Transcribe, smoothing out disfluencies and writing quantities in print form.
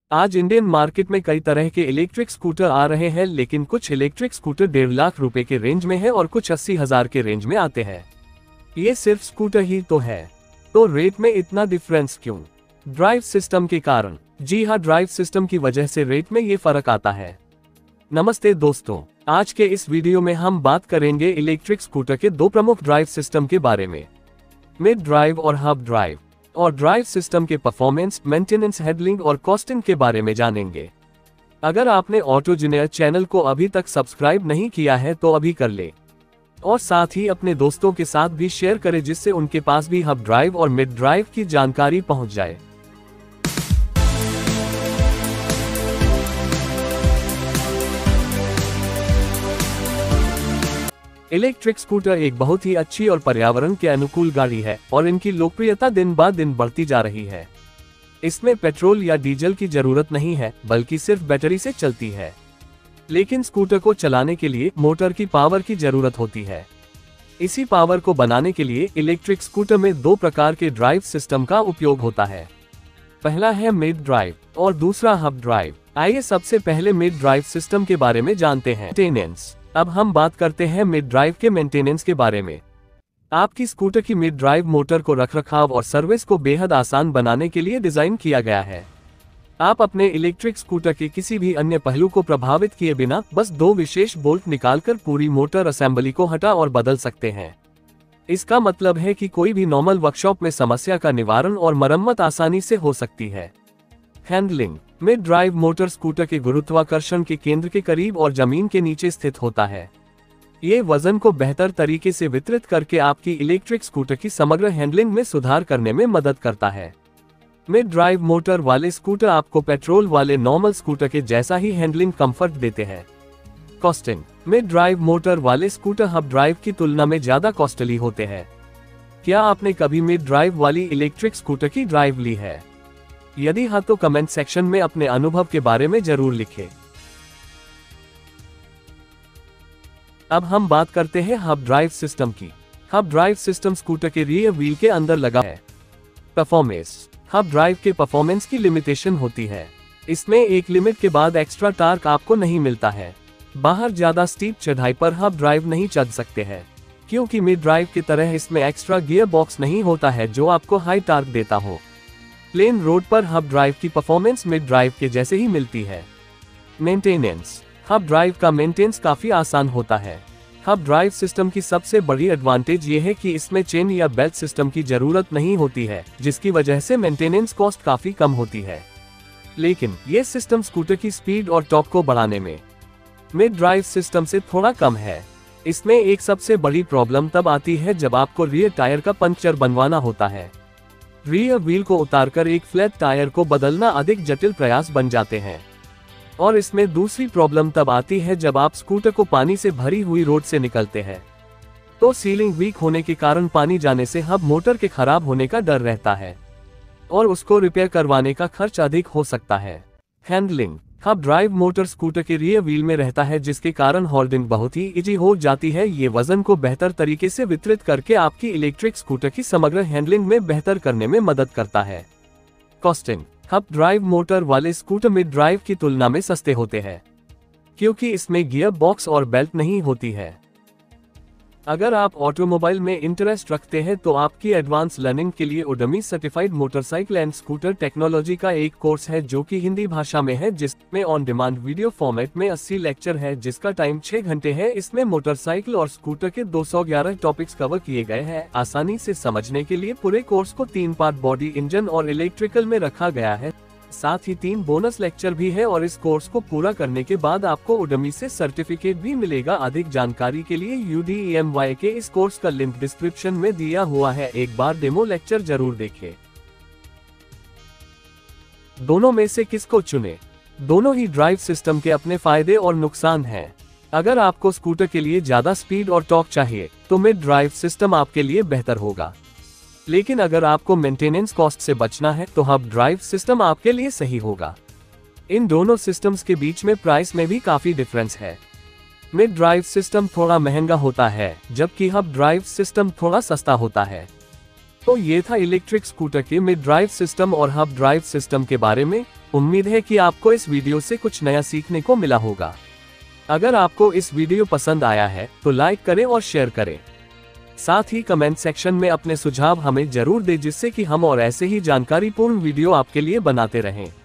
आज Indian market में कई तरह के इलेक्ट्रिक स्कूटर आ रहे हैं, लेकिन कुछ इलेक्ट्रिक स्कूटर 1.5 लाख रुपए के रेंज में है और कुछ 80,000 के रेंज में आते हैं। ये सिर्फ स्कूटर ही तो है, तो रेट में इतना डिफरेंस क्यों? ड्राइव सिस्टम के कारण। जी हाँ, ड्राइव सिस्टम की वजह से रेट में ये फर्क आता है। नमस्ते दोस्तों, आज के इस वीडियो में हम बात करेंगे इलेक्ट्रिक स्कूटर के दो प्रमुख ड्राइव सिस्टम के बारे में, मिड ड्राइव और हब ड्राइव, और ड्राइव सिस्टम के परफॉर्मेंस, मेंटेनेंस, हैंडलिंग और कॉस्टिंग के बारे में जानेंगे। अगर आपने ऑटोजिनियर चैनल को अभी तक सब्सक्राइब नहीं किया है तो अभी कर ले, और साथ ही अपने दोस्तों के साथ भी शेयर करें जिससे उनके पास भी हब ड्राइव और मिड ड्राइव की जानकारी पहुंच जाए। इलेक्ट्रिक स्कूटर एक बहुत ही अच्छी और पर्यावरण के अनुकूल गाड़ी है और इनकी लोकप्रियता दिन ब दिन बढ़ती जा रही है। इसमें पेट्रोल या डीजल की जरूरत नहीं है, बल्कि सिर्फ बैटरी से चलती है। लेकिन स्कूटर को चलाने के लिए मोटर की पावर की जरूरत होती है। इसी पावर को बनाने के लिए इलेक्ट्रिक स्कूटर में दो प्रकार के ड्राइव सिस्टम का उपयोग होता है। पहला है मिड ड्राइव और दूसरा हब ड्राइव। आइए सबसे पहले मिड ड्राइव सिस्टम के बारे में जानते हैं। मेंटेनेंस। अब हम बात करते हैं मिड ड्राइव के मेंटेनेंस के बारे में। आपकी स्कूटर की मिड ड्राइव मोटर को रखरखाव और सर्विस को बेहद आसान बनाने के लिए डिजाइन किया गया है। आप अपने इलेक्ट्रिक स्कूटर के किसी भी अन्य पहलू को प्रभावित किए बिना बस दो विशेष बोल्ट निकालकर पूरी मोटर असेंबली को हटा और बदल सकते हैं। इसका मतलब है कि कोई भी नॉर्मल वर्कशॉप में समस्या का निवारण और मरम्मत आसानी से हो सकती है। Handling. Mid drive motor scooter के गुरुत्वाकर्षण के केंद्र के करीब और जमीन के नीचे स्थित होता है। ये वजन को बेहतर तरीके से वितरित करके आपकी इलेक्ट्रिक स्कूटर की समग्र हैंडलिंग में सुधार करने में मदद करता है। मिड ड्राइव मोटर वाले स्कूटर आपको पेट्रोल वाले नॉर्मल स्कूटर के जैसा ही हैंडलिंग कंफर्ट देते हैं। कॉस्टिंग। मिड ड्राइव मोटर वाले स्कूटर हब ड्राइव की तुलना में ज्यादा कॉस्टली होते हैं। क्या आपने कभी मिड ड्राइव वाली इलेक्ट्रिक स्कूटर की ड्राइव ली है? यदि हाँ तो कमेंट सेक्शन में अपने अनुभव के बारे में जरूर लिखें। अब हम बात करते हैं हब ड्राइव सिस्टम की। हब ड्राइव सिस्टम स्कूटर के रियर व्हील के अंदर लगा है। परफॉर्मेंस। हब ड्राइव के परफॉर्मेंस की लिमिटेशन होती है। इसमें एक लिमिट के बाद एक्स्ट्रा टार्क आपको नहीं मिलता है। बाहर ज्यादा स्टीप चढ़ाई पर हब ड्राइव नहीं चढ़ सकते हैं, क्योंकि मिड ड्राइव की तरह इसमें एक्स्ट्रा गियर बॉक्स नहीं होता है जो आपको हाई टार्क देता हो। प्लेन रोड पर हब ड्राइव की परफॉर्मेंस मिड ड्राइव के जैसे ही मिलती है। मेंटेनेंस। हब ड्राइव का मेंटेनेंस काफी आसान होता है। हब ड्राइव सिस्टम की सबसे बड़ी एडवांटेज ये है कि इसमें चेन या बेल्ट सिस्टम की जरूरत नहीं होती है, जिसकी वजह से मेंटेनेंस कॉस्ट काफी कम होती है। लेकिन ये सिस्टम स्कूटर की स्पीड और टॉर्क को बढ़ाने में मिड ड्राइव सिस्टम से थोड़ा कम है। इसमें एक सबसे बड़ी प्रॉब्लम तब आती है जब आपको रियर टायर का पंक्चर बनवाना होता है। रियर व्हील को उतारकर एक फ्लैट टायर को बदलना अधिक जटिल प्रयास बन जाते हैं। और इसमें दूसरी प्रॉब्लम तब आती है जब आप स्कूटर को पानी से भरी हुई रोड से निकलते हैं, तो सीलिंग वीक होने के कारण पानी जाने से हब मोटर के खराब होने का डर रहता है और उसको रिपेयर करवाने का खर्च अधिक हो सकता है। Handling. Hub drive motor scooter के रियर व्हील में रहता है, जिसके कारण होल्डिंग बहुत ही इजी हो जाती है। ये वजन को बेहतर तरीके से वितरित करके आपकी इलेक्ट्रिक स्कूटर की समग्र हैंडलिंग में बेहतर करने में मदद करता है। कॉस्टिंग। हब ड्राइव मोटर वाले स्कूटर मिड ड्राइव की तुलना में सस्ते होते हैं, क्योंकि इसमें गियर बॉक्स और बेल्ट नहीं होती है। अगर आप ऑटोमोबाइल में इंटरेस्ट रखते हैं तो आपकी एडवांस लर्निंग के लिए Udemy certified motorcycle and scooter technology का एक कोर्स है जो कि हिंदी भाषा में है, जिसमें ऑन डिमांड वीडियो फॉर्मेट में 80 लेक्चर है, जिसका टाइम 6 घंटे है। इसमें मोटरसाइकिल और स्कूटर के 211 टॉपिक्स कवर किए गए हैं। आसानी से समझने के लिए पूरे कोर्स को 3 पार्ट बॉडी, इंजन और इलेक्ट्रिकल में रखा गया है। साथ ही 3 बोनस लेक्चर भी है और इस कोर्स को पूरा करने के बाद आपको उडमी से सर्टिफिकेट भी मिलेगा। अधिक जानकारी के लिए UDEMY के इस कोर्स का लिंक डिस्क्रिप्शन में दिया हुआ है। एक बार डेमो लेक्चर जरूर देखें। दोनों में से किसको चुने? दोनों ही ड्राइव सिस्टम के अपने फायदे और नुकसान हैं। अगर आपको स्कूटर के लिए ज्यादा स्पीड और टॉर्क चाहिए तो मिड ड्राइव सिस्टम आपके लिए बेहतर होगा। लेकिन अगर आपको मेंटेनेंस कॉस्ट से बचना है तो हब ड्राइव सिस्टम आपके लिए सही होगा। इन दोनों सिस्टम्स के बीच में प्राइस में भी काफी डिफरेंस है। मिड ड्राइव सिस्टम थोड़ा महंगा होता है, जबकि हब ड्राइव सिस्टम थोड़ा सस्ता होता है। तो ये था इलेक्ट्रिक स्कूटर के मिड ड्राइव सिस्टम और हब ड्राइव सिस्टम के बारे में। उम्मीद है कि आपको इस वीडियो से कुछ नया सीखने को मिला होगा। अगर आपको इस वीडियो पसंद आया है तो लाइक करें और शेयर करें। साथ ही कमेंट सेक्शन में अपने सुझाव हमें जरूर दें, जिससे कि हम और ऐसे ही जानकारीपूर्ण वीडियो आपके लिए बनाते रहें।